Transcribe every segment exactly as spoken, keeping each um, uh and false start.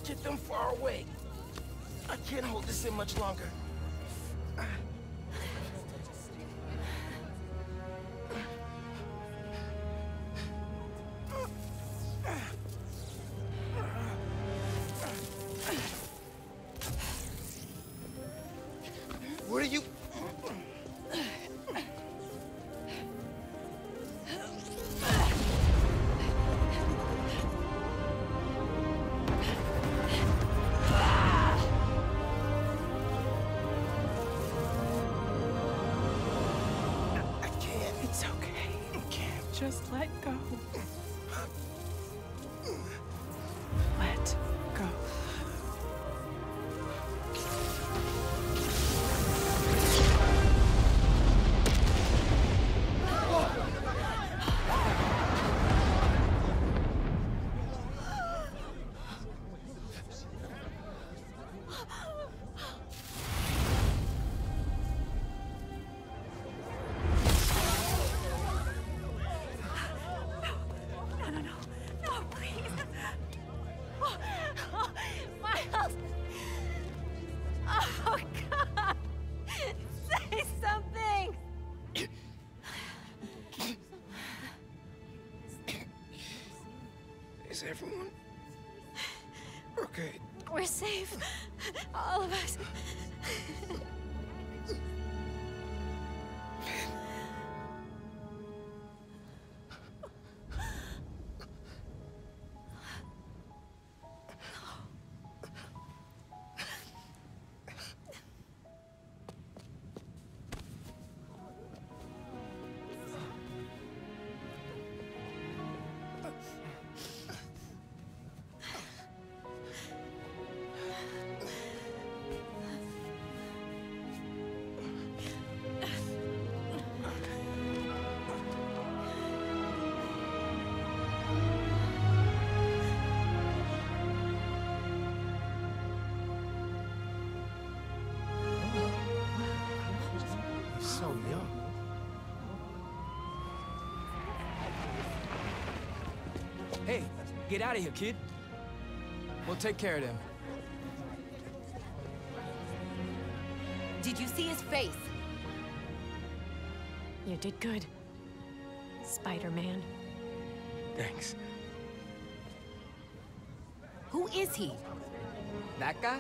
Get them far away. I can't hold this in much longer. What are you... It's okay. Just let go. Let go. Is everyone okay? We're safe. All of us. So young. Hey, get out of here, kid. We'll take care of them. Did you see his face? You did good, Spider-Man. Thanks. Who is he? That guy?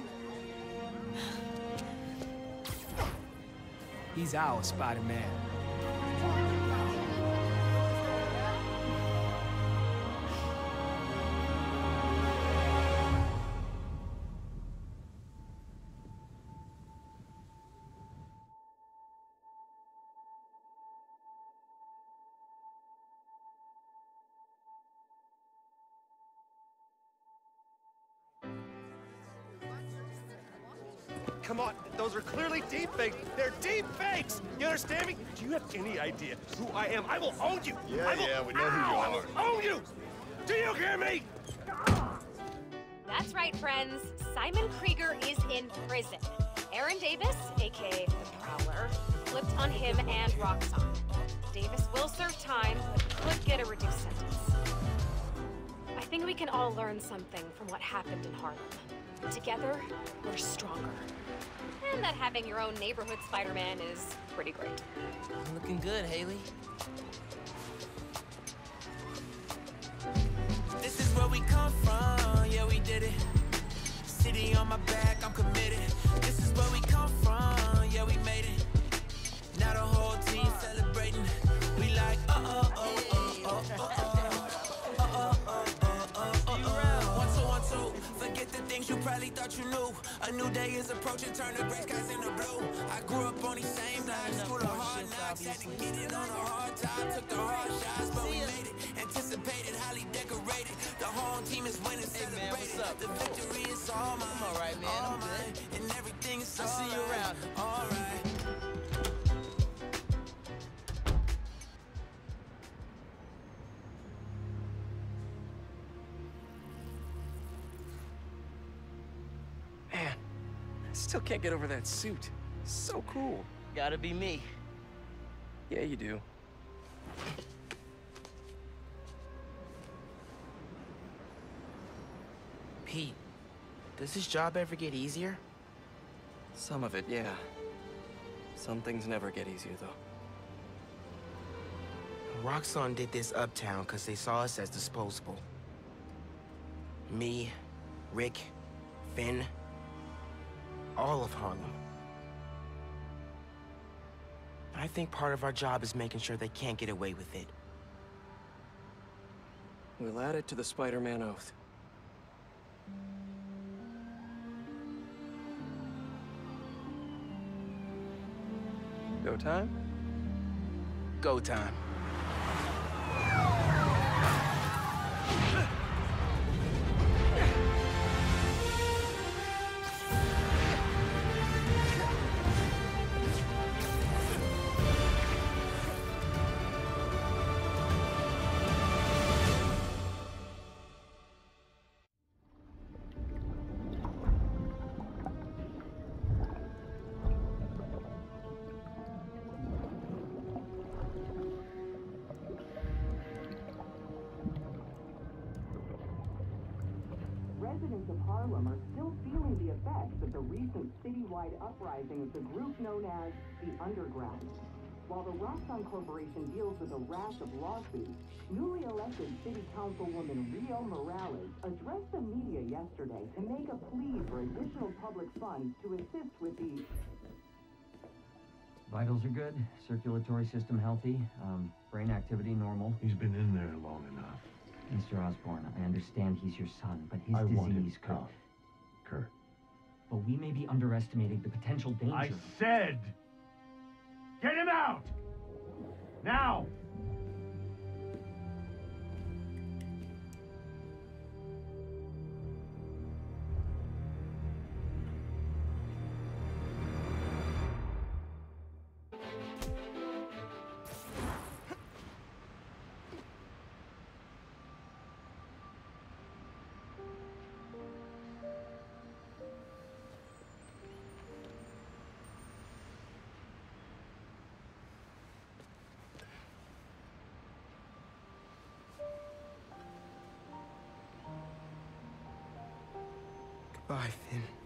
He's our Spider-Man. Come on, those are clearly deepfakes. They're deepfakes. You understand me? Do you have any idea who I am? I will own you. Yeah, I will, yeah, we know who you Ow! are. I will own you. Do you hear me? That's right, friends. Simon Krieger is in prison. Aaron Davis, aka the Prowler, flipped on him and Roxxon. Davis will serve time, but could get a reduced sentence. I think we can all learn something from what happened in Harlem. Together, we're stronger. And that having your own neighborhood Spider-Man is pretty great. Looking good, Haley. This is where we come from, yeah, we did it. City on my back, I'm committed. This is where we come from, yeah, we made it. Now the whole team celebrating. We like, uh-oh, oh, oh, oh, oh, oh. Probably thought you knew. A new day is approaching, turn the gray skies into blue. I grew up on these same blocks, school of hard knocks. Had to get it on a hard time, took the hard shots, but we made it. Anticipated, highly decorated. The whole team is winning, celebrated. The victory is all mine. I'm alright, man. All mine, and everything is all right. I'll see you around. All right. Still can't get over that suit. So cool. Gotta be me. Yeah, you do. Pete, Does this job ever get easier? Some of it, yeah. Some things never get easier, though. Roxxon did this uptown because they saw us as disposable. Me, Rick, Finn, all of Harlem. I think part of our job is making sure they can't get away with it. We'll add it to the Spider-Man oath. Go time? Go time. Residents of Harlem are still feeling the effects of the recent citywide uprising of the group known as the Underground. While the Roxxon Corporation deals with a rash of lawsuits, newly elected City Councilwoman Rio Morales addressed the media yesterday to make a plea for additional public funds to assist with the... Vitals are good, circulatory system healthy, um, brain activity normal. He's been in there long enough. Mister Osborn, I understand he's your son, but his I disease want him could... out. Kurt. But we may be underestimating the potential danger. I said, get him out! Now! Goodbye, Finn.